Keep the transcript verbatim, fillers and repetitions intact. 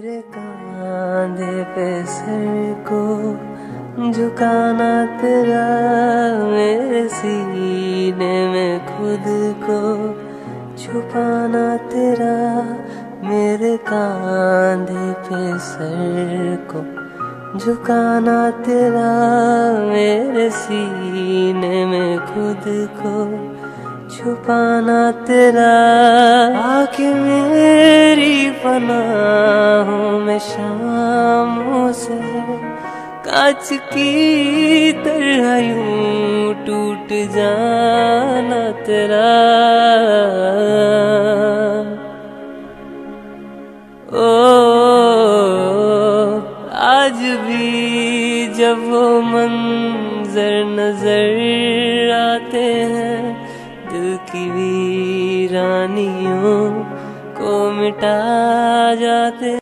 मेरे कांधे पे सर को झुकाना तेरा, मेरे सीने में खुद को छुपाना तेरा। मेरे कांधे पे सर को झुकाना तेरा, मेरे सीने में खुद को छुपाना तेरा। आके मेरी पनाहों में शामों से कांच की तरह यूं टूट जाना तेरा। ओ आज भी जब वो मंजर नजर आते हैं, दिल की वीरानियों को मिटा जाते